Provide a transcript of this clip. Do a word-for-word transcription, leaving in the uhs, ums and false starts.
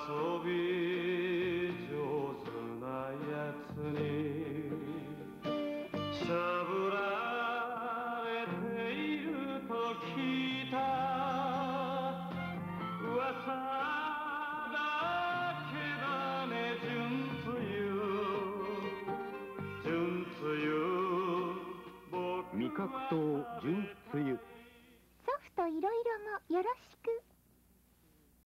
遊び上手なやつにしゃぶられていると聞いた噂だけだね純つゆ純つゆ味覚糖純つゆソフトいろいろもよろしく。